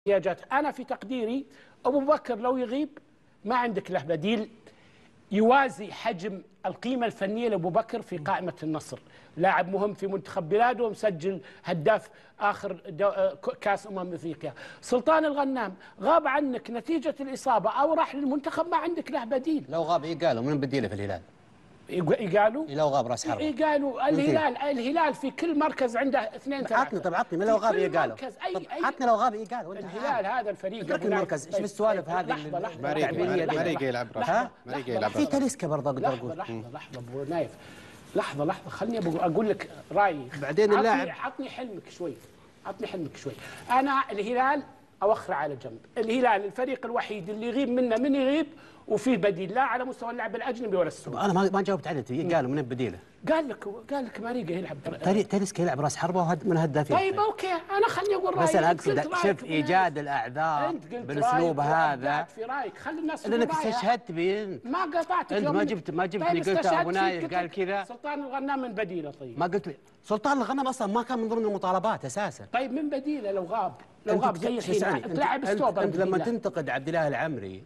احتياجات. أنا في تقديري أبو بكر لو يغيب ما عندك له بديل يوازي حجم القيمة الفنية لأبو بكر في قائمة النصر. لاعب مهم في منتخب بلاده ومسجل هداف آخر كأس أفريقيا. سلطان الغنام غاب عنك نتيجة الإصابة أو راح للمنتخب، ما عندك له بديل. لو غاب قالوا من بديله في الهلال؟ يقالوا لو غاب راس حربة يقالوا الهلال في كل مركز عنده اثنين ثلاثة. عطني من لو غاب قالوا. عطني لو غاب قالوا. الهلال هذا الفريق اترك المركز. ايش السوالف هذه التعبيريه؟ مريقة يلعب راس. مريقة يلعب في تاليسكا برضه اقدر اقول. لحظة ابو نايف، لحظة خلني اقول لك رايي. بعدين اللاعب عطني حلمك شوي. انا الهلال اوخره على جنب. الهلال الفريق الوحيد اللي يغيب منه من يغيب وفيه بديل، لا على مستوى اللاعب الاجنبي ولا السعودي. انا ما جاوبت عليه. قالوا من بديله؟ قال لك ماريجا يلعب تاليسكا يلعب راس حربة من هدافين. طيب اوكي، انا خلني اقول رايي. بس انا اقصد شوف ايجاد الاعذار بالاسلوب هذا. في رايك خلي الناس لانك استشهدت بي انت. ما قطعتك انت ما جبتني قلت ابو نايف قال كذا. سلطان الغنام من بديله. طيب ما قلت لي سلطان الغنام اصلا ما كان من ضمن المطالبات اساسا. طيب من بديله لو غاب زي الحين تلعب ستوبر. انت لما تنتقد عبد الله العمري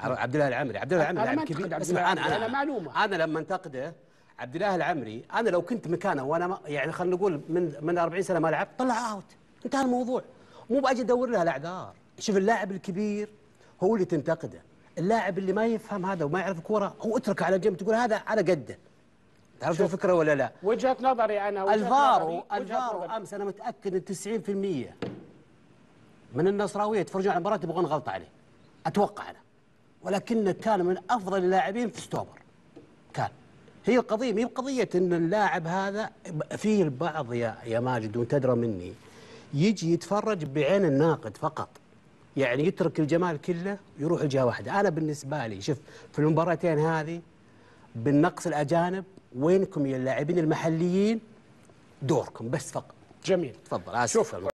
لاعب كبير. اسمع انا معلومه. انا لما انتقده عبد الله العمري، انا لو كنت مكانه وانا يعني خلينا نقول من 40 سنه ما لعب، طلع اوت، انتهى الموضوع. مو باجي ادور لها الاعذار. شوف اللاعب الكبير هو اللي تنتقده، اللاعب اللي ما يفهم هذا وما يعرف كوره هو اتركه على جنب، تقول هذا على قده. تعرف الفكره ولا لا؟ وجهه نظري انا. الفارو امس انا متاكد ان 90% من النصراويه يتفرجون على المباراه يبغون غلطه عليه. اتوقع انا. ولكنه كان من افضل اللاعبين في ستوبر. كان. هي القضيه مي بقضيه ان اللاعب هذا فيه البعض يا ماجد وانت تدرى مني يجي يتفرج بعين الناقد فقط. يعني يترك الجمال كله ويروح لجهه واحده. انا بالنسبه لي شوف في المباراتين هذه بالنقص الاجانب وينكم يا اللاعبين المحليين؟ دوركم بس فقط. جميل. تفضل. اسف.